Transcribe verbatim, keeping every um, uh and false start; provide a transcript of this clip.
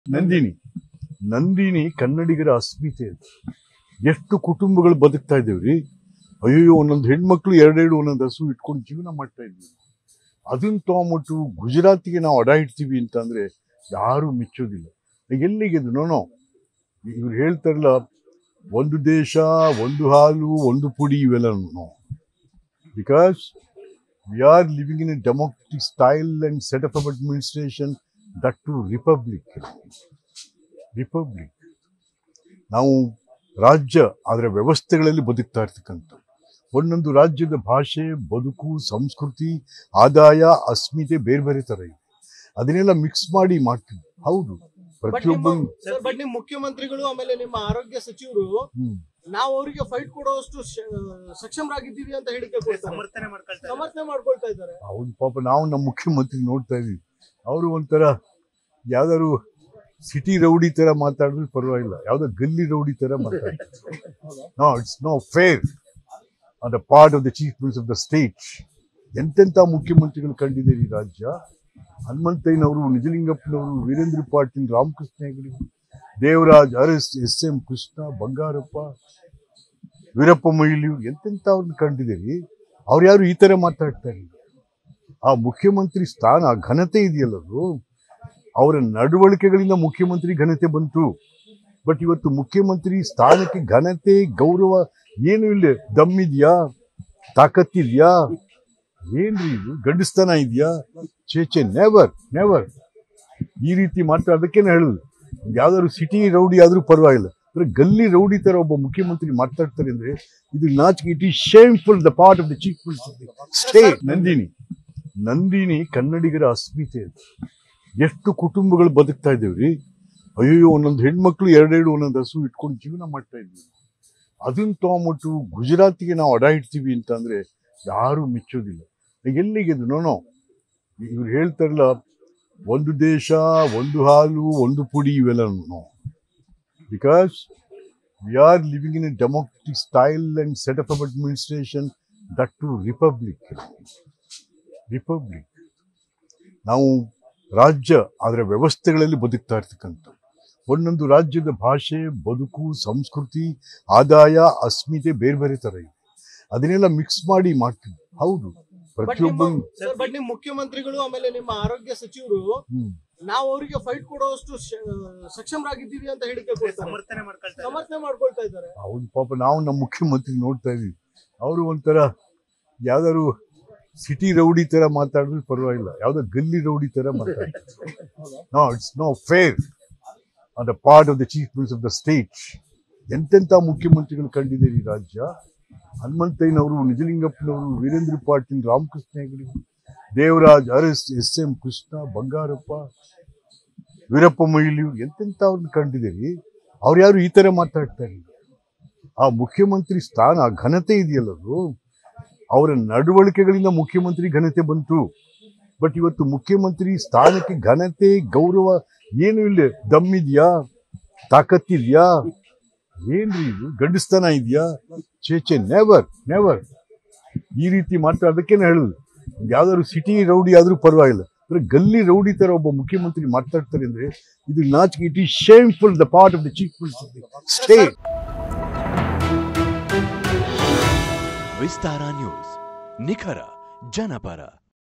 ನಂದಿನಿ ನಂದಿನಿ ಕನ್ನಡಿಗರ ಅಸ್ಮಿತೆ. ಎಷ್ಟು ಕುಟುಂಬಗಳು ಬದುಕ್ತಾ ಇದ್ದೇವ್ರಿ. ಅಯ್ಯೋ ಒಂದೊಂದು ಹೆಣ್ಮಕ್ಳು ಎರಡೆರಡು ಒಂದೊಂದು ಹಸು ಇಟ್ಕೊಂಡು ಜೀವನ ಮಾಡ್ತಾ ಇದ್ವಿ. ಅದನ್ನ ತಗೊಂಬಿಟ್ಟು ಗುಜರಾತಿಗೆ ನಾವು ಅಡ ಇಡ್ತೀವಿ ಅಂತ ಅಂದ್ರೆ ಯಾರು ಮೆಚ್ಚೋದಿಲ್ಲ. ಎಲ್ಲಿಗೆ ನೋನೋ ಇವ್ರು ಹೇಳ್ತಾರಲ್ಲ, ಒಂದು ದೇಶ ಒಂದು ಹಾಲು ಒಂದು ಪುಡಿ ಇವೆಲ್ಲ. Because we are living in a democratic style and set of administration, that to republic republic ನಾವು ರಾಜ್ಯ ಅದರ ವ್ಯವಸ್ಥೆಗಳಲ್ಲಿ ಬದುಕ್ತಾ ಇರ್ತಕ್ಕಂಥ. ಒಂದೊಂದು ರಾಜ್ಯದ ಭಾಷೆ, ಬದುಕು, ಸಂಸ್ಕೃತಿ, ಆದಾಯ, ಅಸ್ಮಿತೆ ಬೇರೆ ಬೇರೆ ತರ ಇದೆ. ಅದನ್ನೆಲ್ಲ ಮಿಕ್ಸ್ ಮಾಡಿ ಮಾಡ್ತೀವಿ. ಹೌದು, ಪ್ರತಿಯೊಬ್ಬ ಬಟ್ ನಿಮ್ ಮುಖ್ಯಮಂತ್ರಿಗಳು ಆಮೇಲೆ ನಿಮ್ಮ ಆರೋಗ್ಯ ಸಚಿವರು ನಾವು ಅವರಿಗೆ ಫೈಟ್ ಕೊಡುವಷ್ಟು ಸಕ್ಷಮರಾಗಿದ್ದೀವಿ ಅಂತ ಹೇಳಿಕೆ ಸಮರ್ಥನೆ ಸಮರ್ಥನೆ ಮಾಡ್ಕೊಳ್ತಾ ಇದ್ದಾರೆ. ಹೌದು, ಪಾಪ ನಾವು ನಮ್ಮ ಮುಖ್ಯಮಂತ್ರಿ ನೋಡ್ತಾ ಇದೀವಿ. ಅವರು ಒಂಥರ ಯಾವ್ದಾದ್ರು ಸಿಟಿ ರೌಡಿ ತರ ಮಾತಾಡಿದ್ರೆ ಪರವಾಗಿಲ್ಲ, ಯಾವ್ದೋ ಗಲ್ಲಿ ರೌಡಿ ತರ ಮಾತಾಡ್ತಾರೆ. No it's no fair on the part of the chief minister of the state. ಎಂತೆಂಥ ಮುಖ್ಯಮಂತ್ರಿಗಳು ಕಂಡಿದ್ದಾರೆ ಈ ರಾಜ್ಯ. ಹನುಮಂತಯ್ಯನವರು, ನಿಜಲಿಂಗಪ್ಪನವರು, ವೀರೇಂದ್ರ ಪಾಟೀಲ್, ರಾಮಕೃಷ್ಣ ಹೆಗಡೆ, ದೇವರಾಜ್ ಅರಸ್, ಎಸ್ ಎಂ ಕೃಷ್ಣ, ಬಂಗಾರಪ್ಪ, ವೀರಪ್ಪ ಮೊಯ್ಲಿ, ಎಂತೆಂಥವ್ರನ್ನ ಕಂಡಿದ್ದೀರಿ. ಅವ್ರು ಯಾರು ಈ ತರ ಮಾತಾಡ್ತಾ ಇಲ್ಲ. ಆ ಮುಖ್ಯಮಂತ್ರಿ ಸ್ಥಾನ, ಆ ಘನತೆ ಇದೆಯಲ್ಲದು, ಅವರ ನಡವಳಿಕೆಗಳಿಂದ ಮುಖ್ಯಮಂತ್ರಿ ಘನತೆ ಬಂತು. ಬಟ್ ಇವತ್ತು ಮುಖ್ಯಮಂತ್ರಿ ಸ್ಥಾನಕ್ಕೆ ಘನತೆ, ಗೌರವ ಏನು ಇಲ್ಲ. ದಮ್ಮಿದ್ಯಾ, ತಾಕತ್ತಿದ್ಯಾ, ಏನ್ರಿ ಇದು ಗಂಡಸ್ತನ ಇದೆಯಾ? ಚೇಚೆ, ನೆವರ್ ನೆವರ್. ಈ ರೀತಿ ಮಾತಾಡೋದಕ್ಕೆ ಹೇಳುದು. ಯಾವ್ದಾದ್ರು ಸಿಟಿ ರೌಡಿ ಆದ್ರೂ ಪರವಾಗಿಲ್ಲ, ಅಂದ್ರೆ ಗಲ್ಲಿ ರೌಡಿ ತರ ಒಬ್ಬ ಮುಖ್ಯಮಂತ್ರಿ ಮಾತಾಡ್ತಾರೆ ಅಂದ್ರೆ ಇದು ನಾಚಿಕೆ. It is shameful the part of the chief minister state. Nandini Nandini ಕನ್ನಡಿಗರ ಅಸ್ಮಿತೆ. ಎಷ್ಟು ಕುಟುಂಬಗಳು ಬದುಕ್ತಾ ಇದ್ದೇವ್ರಿ. ಅಯ್ಯೋ ಒಂದೊಂದು ಹೆಣ್ಮಕ್ಳು ಎರಡೆರಡು ಒಂದೊಂದು ಹಸು ಇಟ್ಕೊಂಡು ಜೀವನ ಮಾಡ್ತಾ ಇದ್ವಿ. ಅದನ್ನ ತಗೊಂಬಿಟ್ಟು ಗುಜರಾತಿಗೆ ನಾವು ಅಡ ಇಡ್ತೀವಿ ಅಂತ ಅಂದ್ರೆ ಯಾರು ಮೆಚ್ಚೋದಿಲ್ಲ. ಎಲ್ಲಿಗೆ ನೋನೋ ಇವ್ರು ಹೇಳ್ತಾರಲ್ಲ, ಒಂದು ದೇಶ ಒಂದು ಹಾಲು ಒಂದು ಪುಡಿ ಇವೆಲ್ಲ. Because we are living in a democratic style and set of administration, that to republic republic ನಾವು ರಾಜ್ಯ ಅದರ ವ್ಯವಸ್ಥೆಗಳಲ್ಲಿ ಬದುಕ್ತಾ ಇರ್ತಕ್ಕಂಥ. ಒಂದೊಂದು ರಾಜ್ಯದ ಭಾಷೆ, ಬದುಕು, ಸಂಸ್ಕೃತಿ, ಆದಾಯ, ಅಸ್ಮಿತೆ ಬೇರೆ ಬೇರೆ ತರ ಇದೆ. ಅದನ್ನೆಲ್ಲ ಮಿಕ್ಸ್ ಮಾಡಿ ಮಾಡ್ತೀವಿ. ಹೌದು, ಪ್ರತಿಯೊಬ್ಬ ಬಟ್ ನಿಮ್ ಮುಖ್ಯಮಂತ್ರಿಗಳು ಆಮೇಲೆ ನಿಮ್ಮ ಆರೋಗ್ಯ ಸಚಿವರು ನಾವು ಅವರಿಗೆ ಫೈಟ್ ಕೊಡುವಷ್ಟು ಸಕ್ಷಮರಾಗಿದ್ದೀವಿ ಅಂತ ಹೇಳಿಕೆ ಸಮರ್ಥನೆ ಸಮರ್ಥನೆ ಮಾಡ್ಕೊಳ್ತಾ ಇದ್ದಾರೆ. ಹೌದು, ಪಾಪ ನಾವು ನಮ್ಮ ಮುಖ್ಯಮಂತ್ರಿ ನೋಡ್ತಾ ಇದೀವಿ. ಅವರು ಒಂಥರ ಯಾವ್ದಾದ್ರು ಸಿಟಿ ರೌಡಿ ತರ ಮಾತಾಡಿದ್ರೆ ಪರವಾಗಿಲ್ಲ, ಯಾವ್ದೋ ಗಲ್ಲಿ ರೌಡಿ ತರ ಮಾತಾಡ್ತಾರೆ. No it's no fair on the part of the chief minister of the state. ಎಂತೆಂಥ ಮುಖ್ಯಮಂತ್ರಿಗಳು ಕಂಡಿದ್ದಾರೆ ಈ ರಾಜ್ಯ. ಹನುಮಂತಯ್ಯನವರು, ನಿಜಲಿಂಗಪ್ಪನವರು, ವೀರೇಂದ್ರ ಪಾಟೀಲ್, ರಾಮಕೃಷ್ಣ ಹೆಗಡೆ, ದೇವರಾಜ್ ಅರಸ್, ಎಸ್ ಎಂ ಕೃಷ್ಣ, ಬಂಗಾರಪ್ಪ, ವೀರಪ್ಪ ಮೊಯ್ಲಿ, ಎಂತೆಂಥವ್ರನ್ನ ಕಂಡಿದ್ದೀರಿ. ಅವ್ರು ಯಾರು ಈ ತರ ಮಾತಾಡ್ತಾ ಇಲ್ಲ. ಆ ಮುಖ್ಯಮಂತ್ರಿ ಸ್ಥಾನ, ಆ ಘನತೆ ಇದೆಯಲ್ಲದು, ಅವರ ನಡವಳಿಕೆಗಳಿಂದ ಮುಖ್ಯಮಂತ್ರಿ ಘನತೆ ಬಂತು. ಬಟ್ ಇವತ್ತು ಮುಖ್ಯಮಂತ್ರಿ ಸ್ಥಾನಕ್ಕೆ ಘನತೆ, ಗೌರವ ಏನು ಇಲ್ಲ. ದಮ್ಮಿದ್ಯಾ, ತಾಕತ್ತಿದ್ಯಾ, ಏನ್ರಿ ಇದು ಗಂಡಸ್ತನ ಇದೆಯಾ? ಚೇಚೆ, ನೆವರ್ ನೆವರ್. ಈ ರೀತಿ ಮಾತಾಡೋದಕ್ಕೆ ಹೇಳುದು. ಯಾವ್ದಾದ್ರು ಸಿಟಿ ರೌಡಿ ಆದ್ರೂ ಪರವಾಗಿಲ್ಲ, ಅಂದ್ರೆ ಗಲ್ಲಿ ರೌಡಿ ತರ ಒಬ್ಬ ಮುಖ್ಯಮಂತ್ರಿ ಮಾತಾಡ್ತಾರೆ ಅಂದ್ರೆ ಇದು ನಾಚಿಕೆ. It is shameful the part of the chief minister state. Vistara news, ನಿಖರ ಜನಪರ.